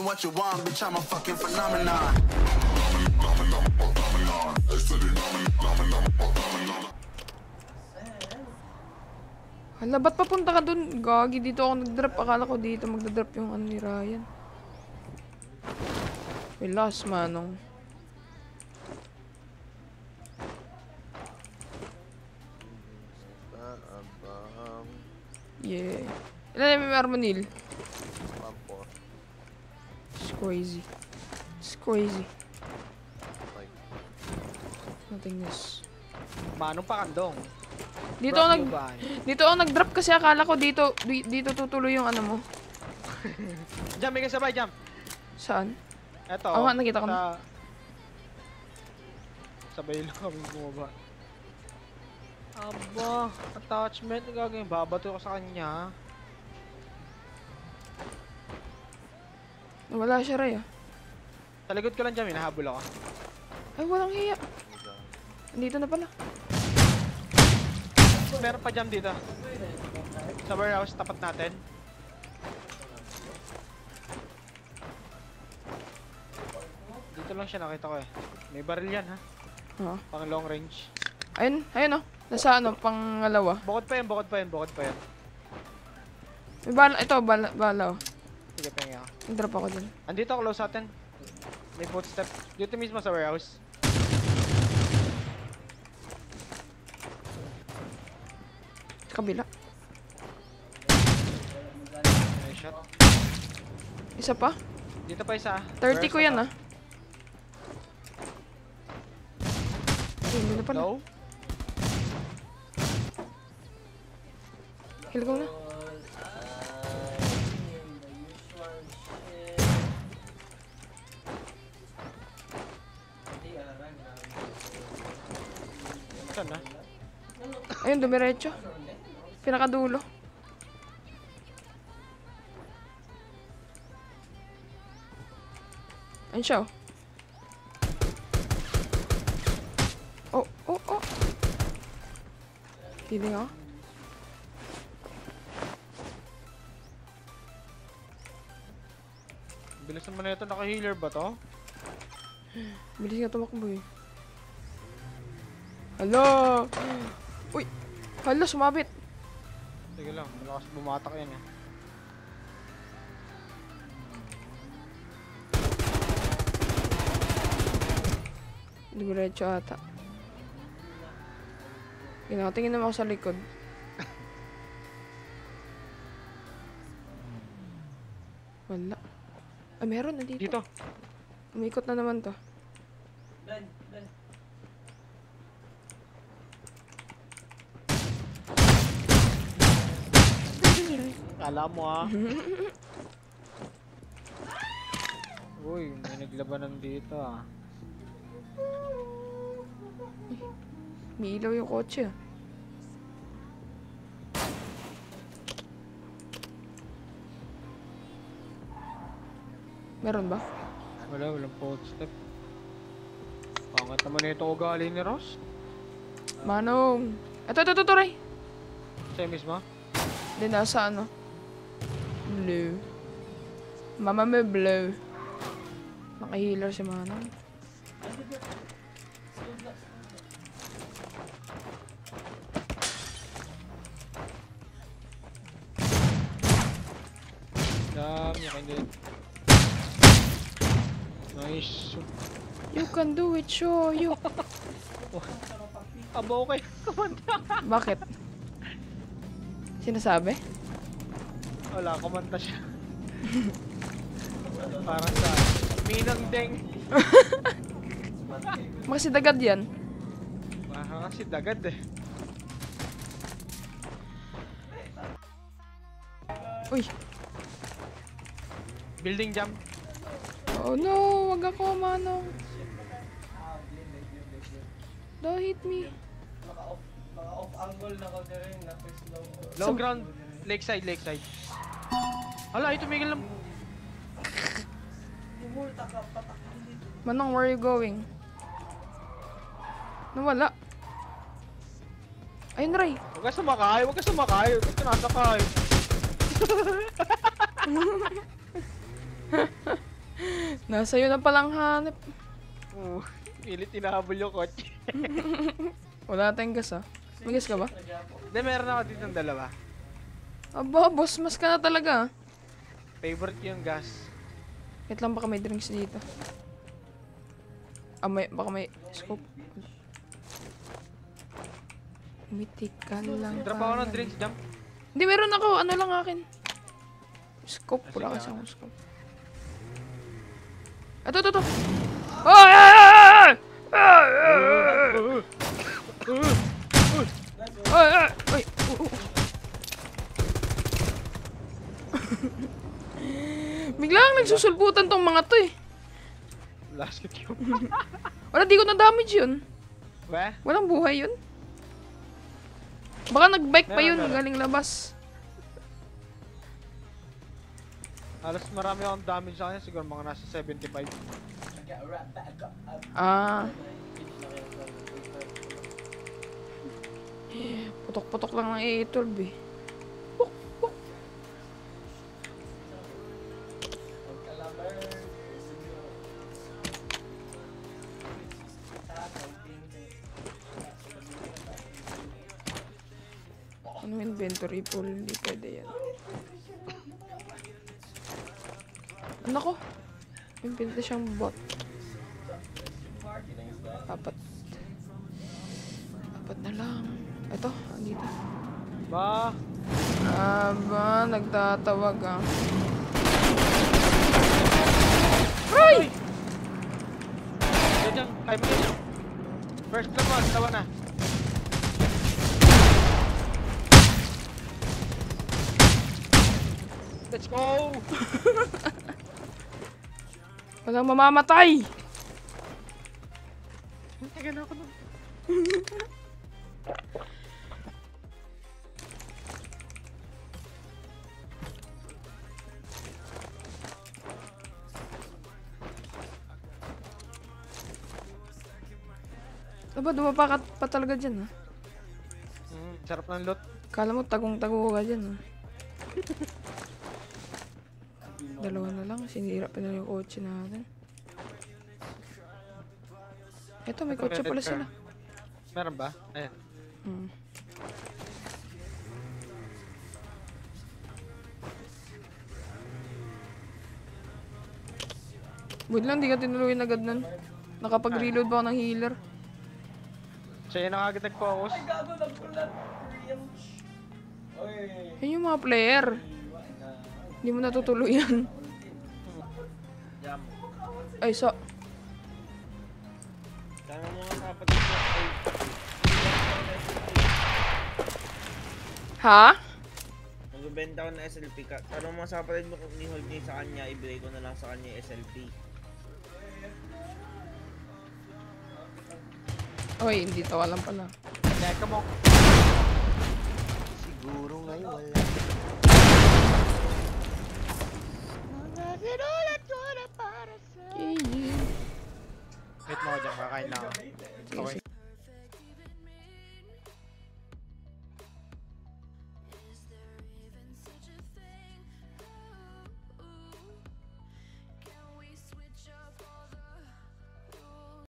what you want, bitch, I'm a fucking phenomenon. Hala, ba't papunta ka dun? Gagi, dito ako nag-drop. Akala ko dito magdadrop yung ano ni Ryan. May last, manong. Yeah. Ilan yung Armonil? It's crazy. It's crazy. Nothing is. Manong pa kandong. Dito ako nag-drop kasi akala ko dito tutuloy yung ano mo. Jump, may kasabay, jump. Saan? Eto. Oo nga, nakita ko na. Sabay lang kami bumaba. Aba, attachment, gagawin. Babato ko sa kanya. Wala siya, Ray, ah. Sa likod ko lang dyan, hinahabol ako. Ay, walang hiya. Andito na pala. Meron pa jam dito. Sa warehouse, tapat natin. Dito lang siya, nakita ko eh. May baril yan, ha? Pang long range. Ayun, ayun, oh. Nasa ano, pangalawa. Bukod pa yan, bukod pa yan, bukod pa yan. May bala, ito, bala, oh. Sige, pengi ako. Nag-drop ako dun. Andito, close atin. May footstep. Dito mismo sa warehouse. Sa kabila. Nice shot. Isa pa? Dito pa isa. 30 ko yan, ah. Ay, hindi na pala. Low. Heal ko na. Saan na? Ayun, dumiretso. Pinakadulo. Ayun siya, oh. Oh. Healing ako. Bilis naman na ito, naka-healer ba to? Bilis nga tumakbo eh. Hala! Uy! Hala, sumabit! Sige lang, malakas bumatak yan eh. Dumiretso ata. Tingin naman ako sa likod. Wala. Ah, meron na dito. Dito. Umikot na naman to. Kala mo ah. Uy, may naglabanan dito ah. May ilaw yung kotse ah. Meron ba? Walang footstep. Pangat naman na itong ugali ni Ross. Manong! Ito, Ray! Sa'yo mismo? Hindi, nasa ano? Blue. Mama may blue. Naka-healer si Manong. Dami, hindi. Nice. You can do it, show you. Aba, okay. Kumanta. Bakit? Sinasabi? Wala, kumanta siya. Parang sa Minang Deng. Kasi dagad yan. Baka kasi dagad eh. Uy! Building jump. Oh no! Wag ako, Manong. Don't hit me. Naka-off angle na ko rin. Low ground. Lakeside. Hala, ito tumigil lang. Manong, where are you going? Nawala. Ayun, Ray. Huwag ka sumakay. Huwag ka nasakay. Nasa iyo na palang hanep. Pilit tinahabol yung kotse. Wala tayong gas ah. May gas ka ba? Hindi, meron ako dito ng dalawa. Aba, boss, mas ka na talaga ah. Favorite yung gas. Wait lang, baka may drinks dito. Baka may scope. Mythical lang. Drop ako ng drinks, jump. Hindi, meron ako. Ano lang akin. Scope. Wala kasi akong scope. Ito. Ay! Ay! Biglang nagsusulputan tong mga to eh. Last hit yung... Wala, di ko na-damage yun. Ba? Walang buhay yun. Baka nag-bike pa yun, Meron. galing labas. Halos marami akong damage sa kanya. Siguro mga nasa 75. Ah. Putok-putok lang ng A12 eh. Ano inventory full? Hindi pwede yan. Ano ko? May pinta siyang bot. Apat na lang. Ito, andito. Ba? Aba, nagtatawag ah. Ay! Diyan, kaya mo yun. First blood mo, tawa na. Let's go! Walang mamamatay! Tagal na ako nun. Aba, dumapa ka pa talaga dyan ah. Sarap ng loot. Kala mo tagong-tago ka dyan ah. Dalawa na lang, sinira pa na yung kotse natin. Eto, may kotse pala sila. Meron ba? Ayan. Buti lang, di ka tinuloy agad nun. Nakapag-reload ba ako ng healer? Siya yung nakagad nag-focus. Gago, nagkulat. Oy. Yun yung mga player. Hindi mo natutuloy yan. Jam. Ay, so. Tama mo nga kapatid ko. Ha? Magbebenta ko ng SLP ka. Tanong mo sa kapatid mo kung i-hold niya sa kanya, ibigay ko na lang sa kanya yung SLP. Oy, hindi to alam pala. Teka mo. Siguro ngayon wala. GG. Wait mo ako dyan, kakain lang ako.